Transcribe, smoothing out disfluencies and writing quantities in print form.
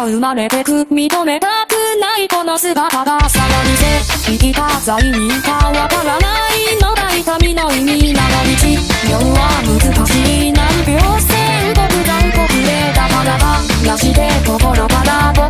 生まれてく認めたくないこの姿がさらにせ生きた罪人かわからないのだ痛みの意味なの道世は難しい難病線僕残酷でだからなしで心から